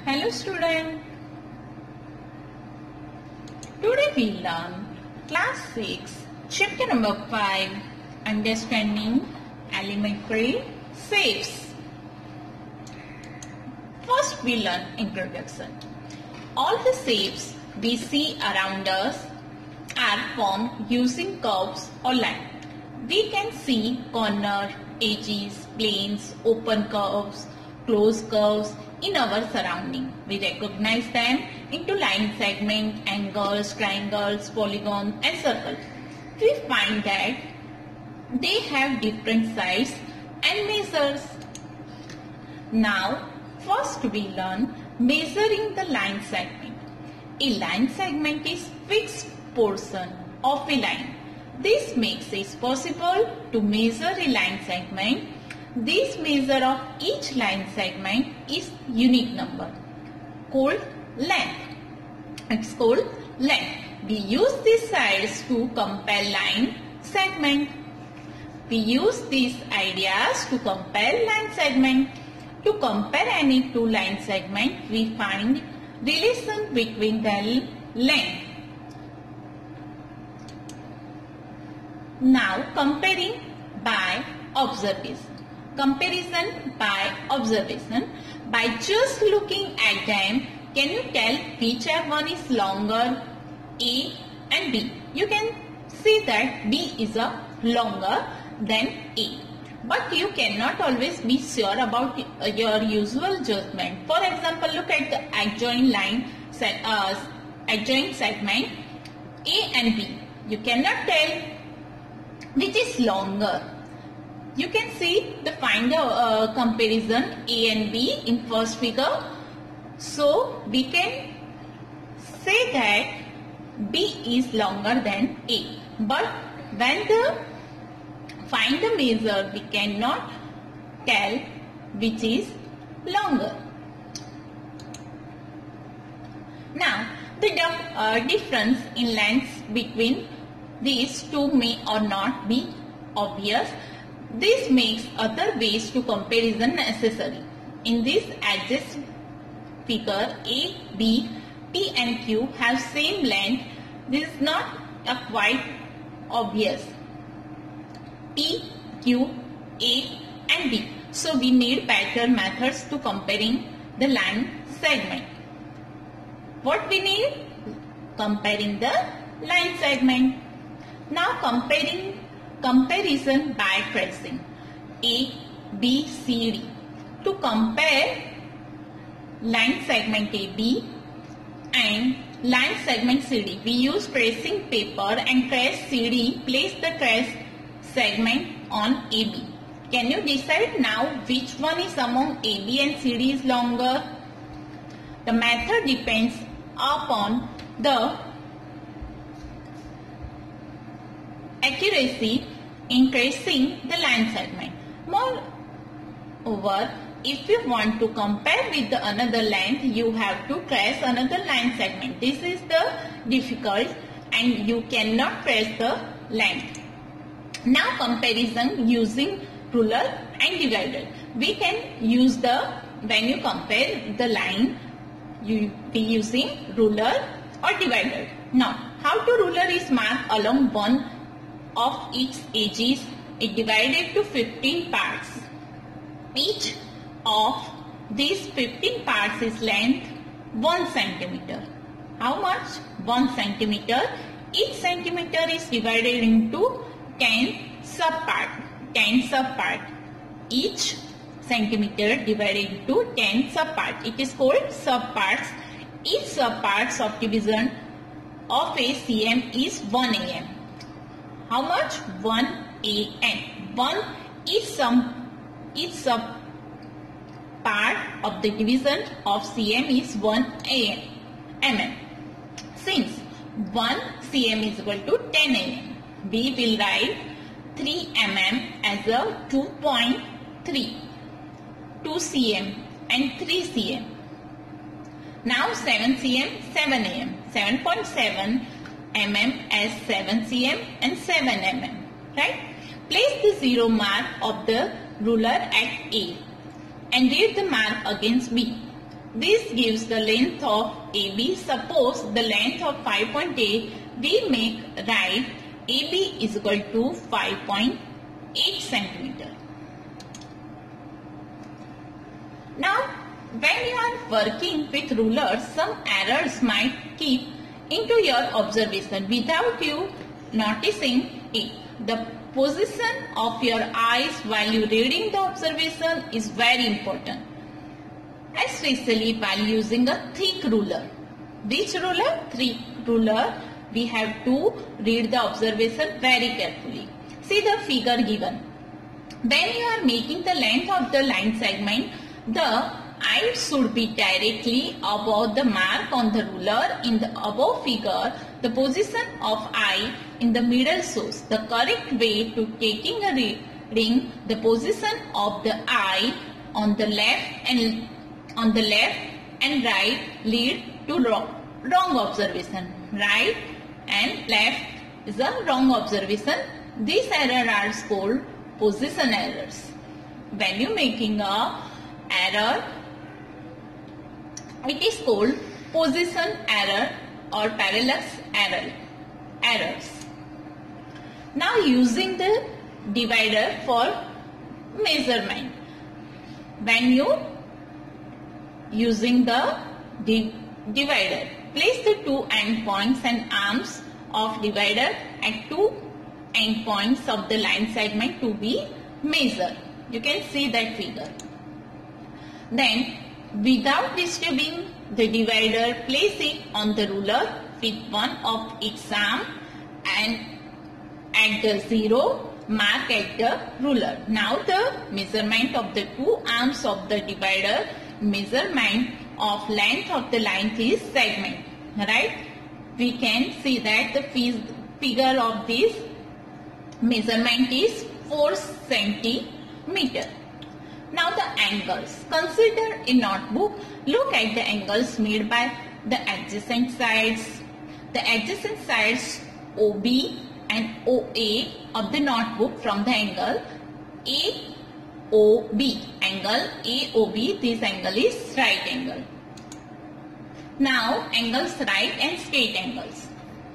Hello student. Today we learn class 6 chapter number 5 understanding elementary shapes. First we learn introduction. All the shapes we see around us are formed using curves or lines. We can see corner, edges, planes, open curves, closed curves in our surrounding. We recognize them into line segment, angles, triangles, polygons and circles. We find that they have different sides and measures. Now first we learn measuring the line segment. A line segment is fixed portion of a line. This makes it possible to measure a line segment. This measure of each line segment is unique number called length. It's called length. We use these sides to compare line segment. We use these ideas to compare line segment. To compare any two line segment, we find relation between their length. Now comparing by observation. Comparison by observation. By just looking at them, can you tell which one is longer, A and B? You can see that B is longer than A. But you cannot always be sure about your usual judgment. For example, look at the adjoint segment A and B. You cannot tell which is longer. You can see the comparison A and B in first figure. So we can say that B is longer than A. But when find the measure, we cannot tell which is longer. Now the difference in length between these two may or not be obvious. This makes other ways to comparison necessary. In this adjacent figure, A, B, P and Q have same length. This is not quite obvious. P, Q, A and B. So we need better methods to comparing the line segment. What we need? Comparing the line segment. Now comparison by tracing A, B, C, D. To compare line segment AB and line segment CD, we use tracing paper and trace CD. Place the trace segment on AB. Can you decide now which one is among AB and CD is longer? The method depends upon the accuracy in tracing the line segment. Moreover, if you want to compare with the another length, you have to trace another line segment. This is the difficult and you cannot trace the length. Now comparison using ruler and divider. We can use when you compare the line, you be using ruler or divider. Now how to ruler is marked along one of its edges. It divided to 15 parts. Each of these 15 parts is length 1 centimeter. How much? 1 centimeter. Each centimeter is divided into 10 subparts. 10 subparts. Each centimeter divided into 10 subparts. It is called subparts. Each subparts of division of a cm is 1 am. How much? 1 am. 1 is each sub part of the division of cm is 1 mm. Since 1 cm is equal to 10 mm, we will write 3 mm as a 2.3, 2 cm and 3 cm. Now 7 cm, 7 mm, 7.7 mm as 7 cm and 7 mm. Right? Place the 0 mark of the ruler at A and read the mark against B. This gives the length of AB. Suppose the length of 5.8, we make write AB is equal to 5.8 centimeter. Now, when you are working with rulers, some errors might keep into your observation without you noticing it. The position of your eyes while you reading the observation is very important, especially while using a thick ruler. Which ruler? Thick ruler. We have to read the observation very carefully. See the figure given. When you are making the length of the line segment, the eye should be directly above the mark on the ruler. In the above figure, the position of eye in the middle shows. The correct way to taking a reading, the position of the eye on the left and right lead to wrong observation. Right and left is a wrong observation. These errors are called position errors. When you making a error, it is called position error or parallax errors. Now using the divider for measurement. When you using the divider, place the two endpoints and arms of divider at two endpoints of the line segment to be measured. You can see that figure. Then, without disturbing the divider, place it on the ruler with one of its arm and at the zero mark at the ruler. Now the measurement of the two arms of the divider, measurement of length of the line is segment. Right? We can see that the figure of this measurement is 4 centimeter. Now the angles. Consider a notebook. Look at the angles made by the adjacent sides. The adjacent sides OB and OA of the notebook from the angle AOB. Angle AOB, this angle is right angle. Now angles right and straight angles.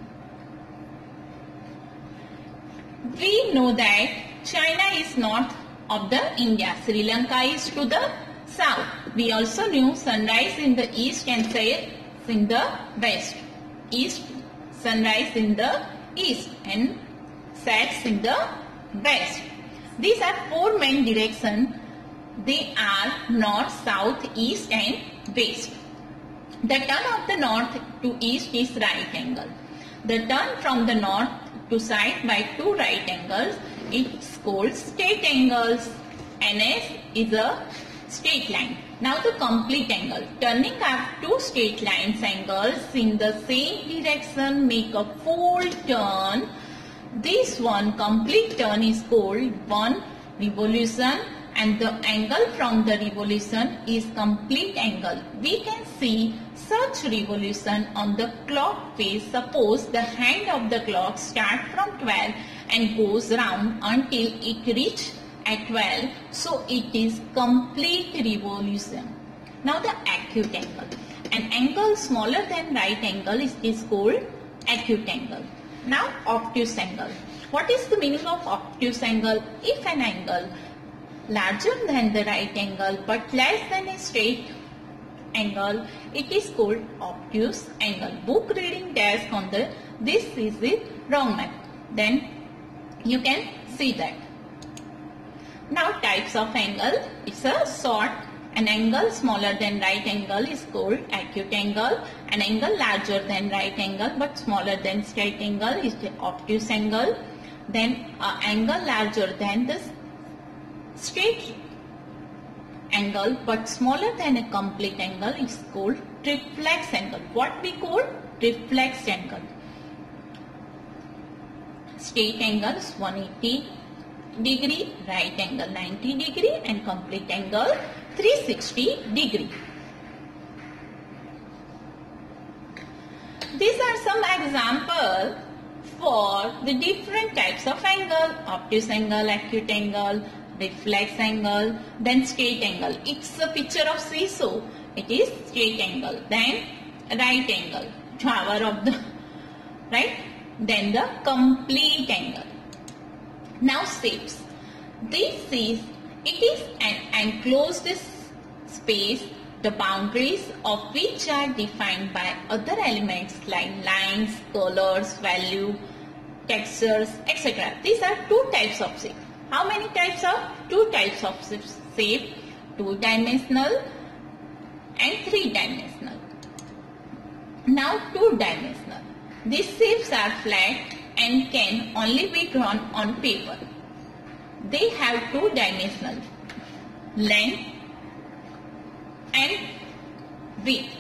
We know that China is north of the India. Sri Lanka is to the south. We also knew sunrise in the east and set in the west. Sunrise in the east and sets in the west. These are four main directions. They are north, south, east and west. The turn of the north to east is right angle. The turn from the north to south by two right angles, it's called straight angles. NS is a straight line. Now the complete angle. Turning up two straight lines angles in the same direction make a full turn. This one complete turn is called one revolution, and the angle from the revolution is complete angle. We can see such revolution on the clock face. Suppose the hand of the clock starts from 12 and goes round until it reaches at 12. So it is complete revolution. Now the acute angle. An angle smaller than right angle is called acute angle. Now obtuse angle. What is the meaning of obtuse angle? If an angle larger than the right angle but less than a straight angle, it is called obtuse angle. Book reading desk on the this is the wrong map. Then you can see that. Now types of angle. It's a short. An angle smaller than right angle is called acute angle. An angle larger than right angle but smaller than straight angle is the obtuse angle. Then an angle larger than the straight angle but smaller than a complete angle is called reflex angle. What we call reflex angle. Straight angle is 180 degree, right angle 90 degree and complete angle 360 degree. These are some examples for the different types of angle: obtuse angle, acute angle, reflex angle, then straight angle. It's a picture of seesaw. it is straight angle. Then right angle, tower of the right. Then the complete angle. Now shapes. This is, it is an enclosed space, the boundaries of which are defined by other elements like lines, colors, value, textures, etc. These are two types of shape. How many types of? Two types of shape, two-dimensional and three-dimensional. Now two-dimensional. These shapes are flat and can only be drawn on paper. They have two-dimensional length and width.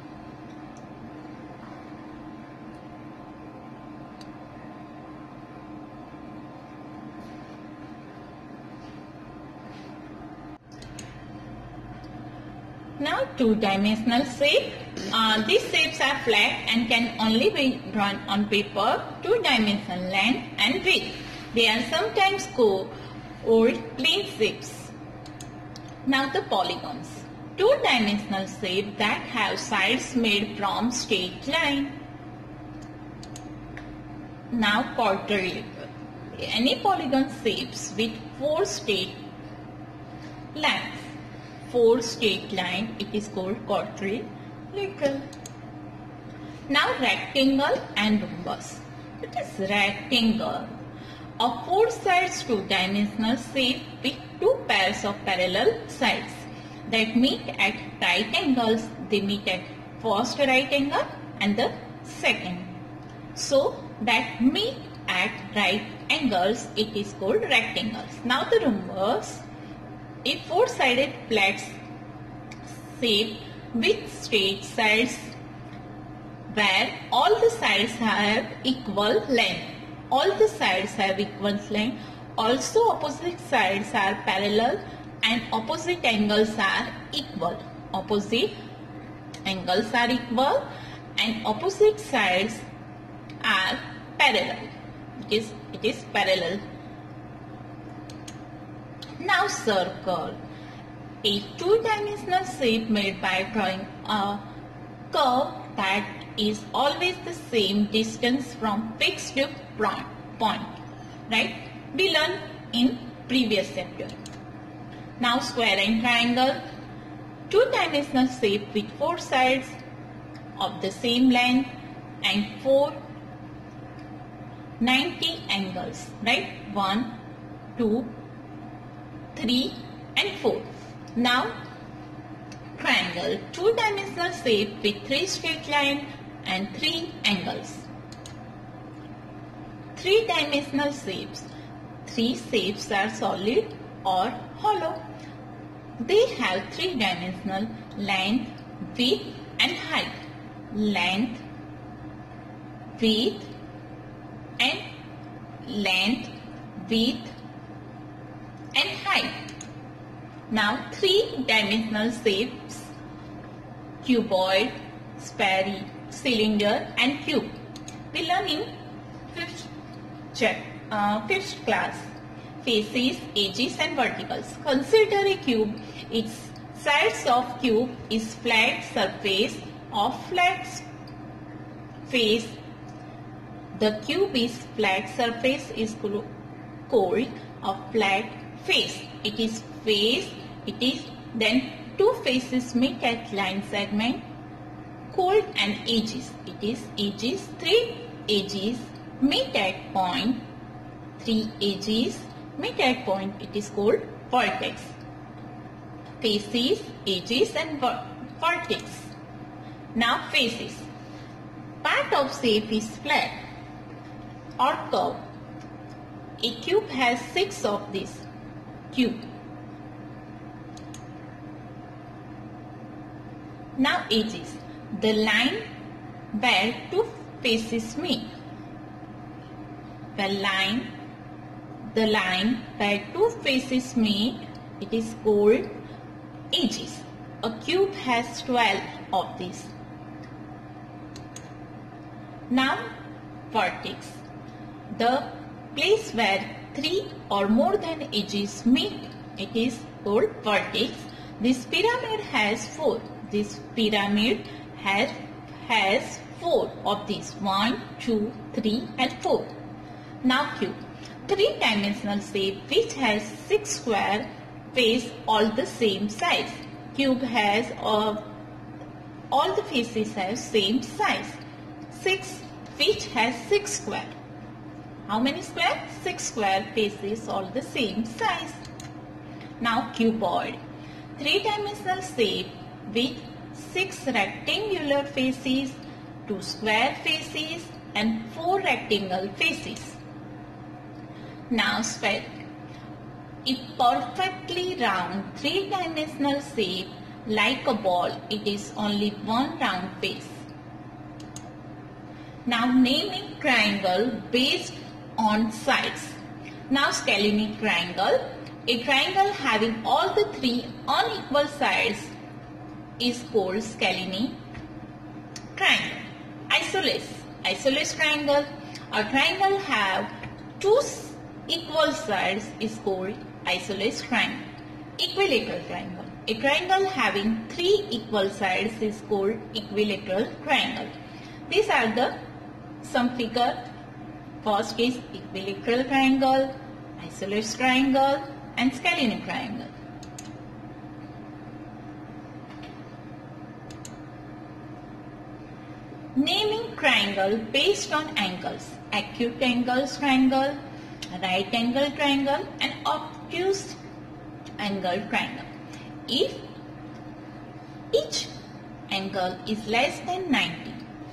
Now two-dimensional shape. These shapes are flat and can only be drawn on paper. Two-dimensional length and width. They are sometimes called plane shapes. Now the polygons. Two-dimensional shape that have sides made from straight line. Now quadrilateral. Any polygon shapes with four straight lines. Four straight line, it is called quadrilateral. Now rectangle and rhombus. It is rectangle of four sides two-dimensional shape with two pairs of parallel sides that meet at right angles. They meet at first right angle and the second. So that meet at right angles, it is called rectangles. Now the rhombus. A four-sided flat shape with straight sides where all the sides have equal length. All the sides have equal length. Also opposite sides are parallel and opposite angles are equal. Opposite angles are equal and opposite sides are parallel. It is parallel. Now circle. A two-dimensional shape made by drawing a curve that is always the same distance from fixed point. Right? We learned in previous chapter. Now square and triangle. Two-dimensional shape with four sides of the same length and four 90 angles. Right? 1, 2, 3 and 4. Now triangle. Two-dimensional shape with three straight lines and three angles. Three-dimensional shapes. Three shapes are solid or hollow. They have three-dimensional length, width and height. Length, width and length, width and height. Now three-dimensional shapes, cuboid, sphere, cylinder and cube. We learn in fifth class. Faces, edges and verticals. Consider a cube. Its sides of cube is flat surface of flat face. The cube is flat surface is called a flat face. It is face. It is then two faces meet at line segment called an edges. It is edges. Three edges meet at point. Three edges meet at point. It is called vertex. Faces, edges and vertex. Now faces. Part of shape is flat or curve. A cube has 6 of these cube. Now edges. The line where two faces meet. The line where two faces meet, it is called edges. A cube has 12 of these. Now vertex. The place where 3 or more than edges meet, it is called vertex. This pyramid has 4. This pyramid has 4 of these. 1, 2, 3 and 4. Now cube. 3-dimensional shape which has 6 square face all the same size. Cube has all the faces have same size. 6 which has 6 square. How many square? 6 square faces all the same size. Now cuboid. 3-dimensional shape with 6 rectangular faces, 2 square faces and 4 rectangle faces. Now sphere. A perfectly round 3-dimensional shape like a ball. It is only one round face. Now naming triangle based on sides. Now scalene triangle. A triangle having all the 3 unequal sides is called scalene triangle. Isosceles triangle. A triangle have 2 equal sides is called isosceles triangle. Equilateral triangle. A triangle having 3 equal sides is called equilateral triangle. These are the some figure. First is equilateral triangle, isosceles triangle and scalene triangle. Naming triangle based on angles. Acute angle triangle, right angle triangle and obtuse angle triangle. If each angle is less than 90,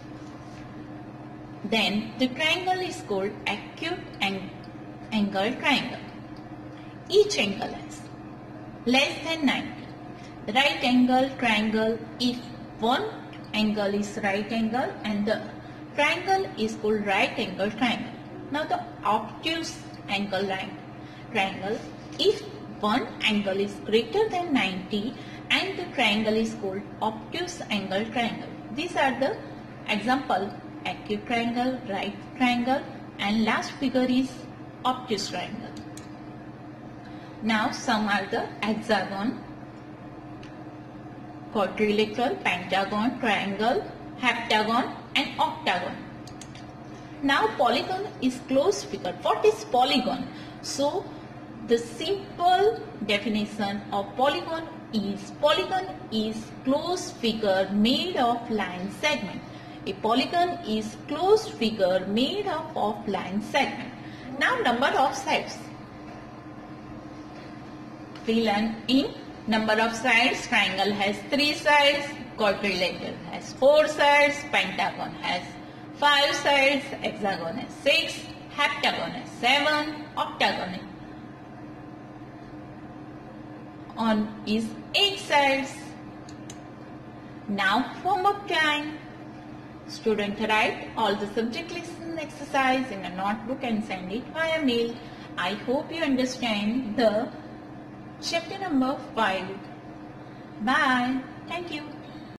then the triangle is called acute angle triangle. Each angle is less than 90. The right angle triangle, if one angle is right angle and the triangle is called right angle triangle. Now the obtuse angle triangle, if one angle is greater than 90 and the triangle is called obtuse angle triangle. These are the example: acute triangle, right triangle and last figure is obtuse triangle. Now some are the hexagon, quadrilateral, pentagon, triangle, heptagon and octagon. Now polygon is closed figure. What is polygon? So the simple definition of polygon is closed figure made of line segment. A polygon is closed figure made up of line segment. Now number of sides. We learn in number of sides. Triangle has 3 sides, quadrilateral has 4 sides, pentagon has 5 sides, hexagon has 6, heptagon has 7, octagon is 8 sides. Now homework time. Student write all the subject lesson exercise in a notebook and send it via mail. I hope you understand the chapter number 5. Bye. Thank you.